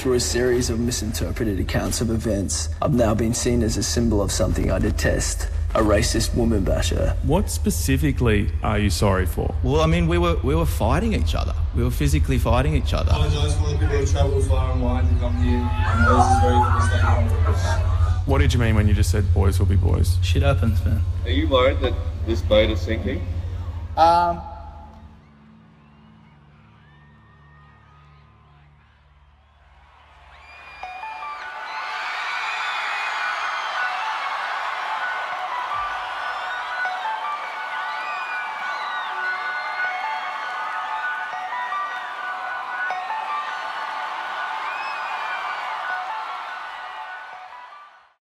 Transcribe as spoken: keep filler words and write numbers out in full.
through a series of misinterpreted accounts of events, I've now been seen as a symbol of something I detest. A racist woman basher. What specifically are you sorry for? Well, I mean, we were we were fighting each other. We were physically fighting each other. I apologise for all the people who travelled far and wide to come here. I know this is very frustrating. What did you mean when you just said boys will be boys? Shit happens, man. Are you worried that this boat is sinking? Um,